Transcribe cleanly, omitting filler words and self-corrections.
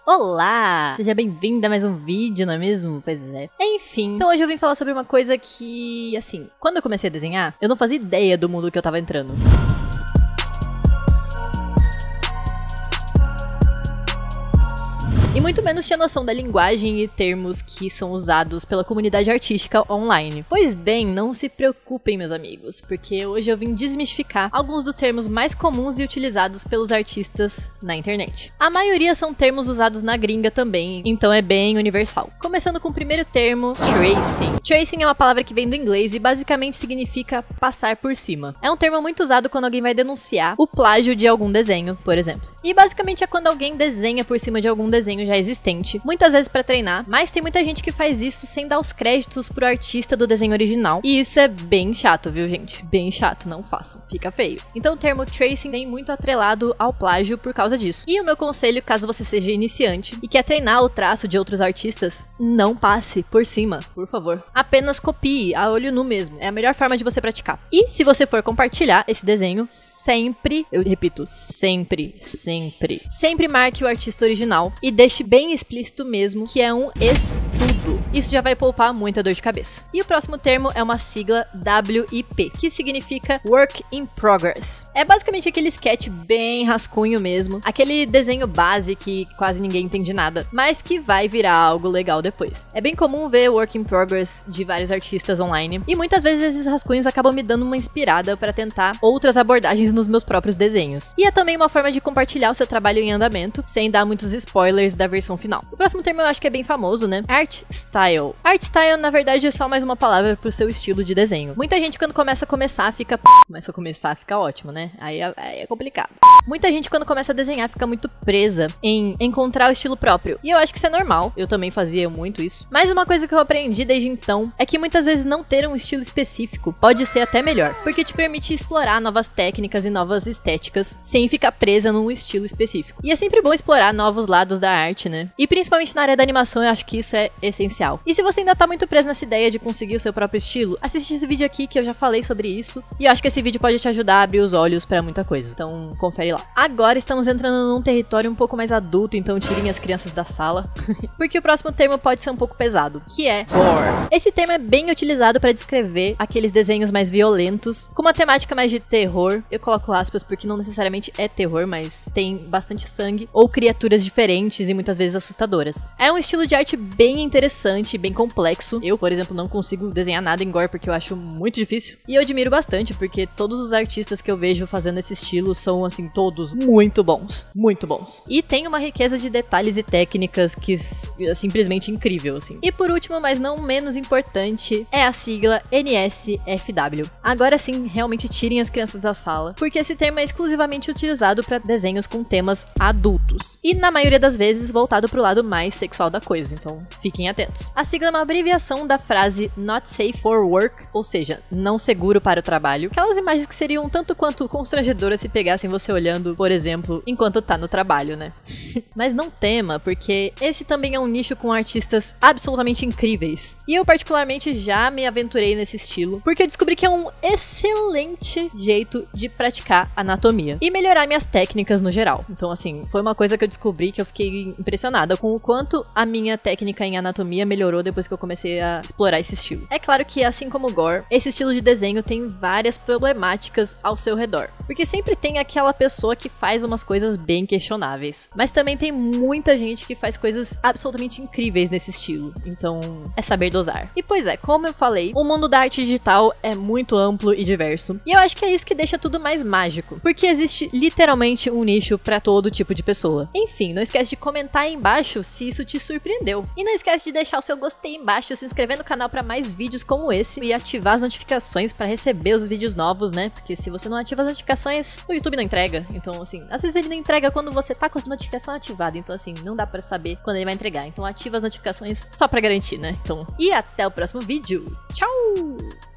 Olá! Seja bem-vinda a mais um vídeo, não é mesmo? Pois é. Enfim, então hoje eu vim falar sobre uma coisa que, assim, quando eu comecei a desenhar, eu não fazia ideia do mundo que eu tava entrando. E muito menos tinha noção da linguagem e termos que são usados pela comunidade artística online. Pois bem, não se preocupem, meus amigos, porque hoje eu vim desmistificar alguns dos termos mais comuns e utilizados pelos artistas na internet. A maioria são termos usados na gringa também, então é bem universal. Começando com o primeiro termo, tracing. Tracing é uma palavra que vem do inglês e basicamente significa passar por cima. É um termo muito usado quando alguém vai denunciar o plágio de algum desenho, por exemplo. E basicamente é quando alguém desenha por cima de algum desenho já existente, muitas vezes pra treinar, mas tem muita gente que faz isso sem dar os créditos pro artista do desenho original, e isso é bem chato, viu, gente? Bem chato, não façam, fica feio. Então o termo tracing vem muito atrelado ao plágio por causa disso. E o meu conselho, caso você seja iniciante e quer treinar o traço de outros artistas, não passe por cima, por favor. Apenas copie, a olho nu mesmo, é a melhor forma de você praticar. E se você for compartilhar esse desenho, sempre, eu repito, sempre marque o artista original e deixe bem explícito mesmo que é um estudo. Isso já vai poupar muita dor de cabeça. E o próximo termo é uma sigla WIP, que significa Work in Progress. É basicamente aquele sketch bem rascunho mesmo, aquele desenho base que quase ninguém entende nada, mas que vai virar algo legal depois. É bem comum ver Work in Progress de vários artistas online, e muitas vezes esses rascunhos acabam me dando uma inspirada para tentar outras abordagens nos meus próprios desenhos. E é também uma forma de compartilhar o seu trabalho em andamento, sem dar muitos spoilers da versão final. O próximo termo eu acho que é bem famoso, né? Art Style. Art Style, na verdade, é só mais uma palavra pro seu estilo de desenho. Muita gente, quando começa a fica... fica ótimo, né? Aí é complicado. Muita gente, quando começa a desenhar, fica muito presa em encontrar o estilo próprio. E eu acho que isso é normal. Eu também fazia muito isso. Mas uma coisa que eu aprendi desde então é que muitas vezes não ter um estilo específico pode ser até melhor, porque te permite explorar novas técnicas e novas estéticas sem ficar presa num estilo específico. E é sempre bom explorar novos lados da arte, né? E principalmente na área da animação, eu acho que isso é essencial. E se você ainda tá muito preso nessa ideia de conseguir o seu próprio estilo, assiste esse vídeo aqui que eu já falei sobre isso. E eu acho que esse vídeo pode te ajudar a abrir os olhos pra muita coisa. Então, confere lá. Agora estamos entrando num território um pouco mais adulto, então tirem as crianças da sala. Porque o próximo termo pode ser um pouco pesado, que é gore. Esse termo é bem utilizado pra descrever aqueles desenhos mais violentos, com uma temática mais de terror. Eu coloco aspas porque não necessariamente é terror, mas tem bastante sangue ou criaturas diferentes e muitas vezes assustadoras. É um estilo de arte bem interessante, bem complexo. Eu, por exemplo, não consigo desenhar nada em gore porque eu acho muito difícil. E eu admiro bastante, porque todos os artistas que eu vejo fazendo esse estilo são, assim, todos muito bons. Muito bons. E tem uma riqueza de detalhes e técnicas que é simplesmente incrível, assim. E por último, mas não menos importante, é a sigla NSFW. Agora sim, realmente tirem as crianças da sala, porque esse termo é exclusivamente utilizado para desenhos com temas adultos. E na maioria das vezes voltado pro lado mais sexual da coisa, então fiquem atentos. A sigla é uma abreviação da frase Not Safe for Work, ou seja, não seguro para o trabalho. Aquelas imagens que seriam tanto quanto constrangedoras se pegassem você olhando, por exemplo, enquanto tá no trabalho, né? Mas não tema, porque esse também é um nicho com artistas absolutamente incríveis. E eu particularmente já me aventurei nesse estilo, porque eu descobri que é um excelente jeito de praticar anatomia e melhorar minhas técnicas no geral. Então, assim, foi uma coisa que eu descobri que eu fiquei impressionada com o quanto a minha técnica em anatomia melhorou depois que eu comecei a explorar esse estilo. É claro que, assim como o gore, esse estilo de desenho tem várias problemáticas ao seu redor, porque sempre tem aquela pessoa que faz umas coisas bem questionáveis, mas também tem muita gente que faz coisas absolutamente incríveis nesse estilo, então é saber dosar. E pois é, como eu falei, o mundo da arte digital é muito amplo e diverso, e eu acho que é isso que deixa tudo mais mágico, porque existe literalmente um nicho pra todo tipo de pessoa. Enfim, não esquece de comentar aí embaixo se isso te surpreendeu. E não esquece de deixar o seu gostei embaixo, se inscrever no canal pra mais vídeos como esse e ativar as notificações pra receber os vídeos novos, né? Porque se você não ativa as notificações, o YouTube não entrega. Então, assim, às vezes ele não entrega quando você tá com a notificação ativada. Então, assim, não dá pra saber quando ele vai entregar. Então, ativa as notificações só pra garantir, né? Então, e até o próximo vídeo. Tchau!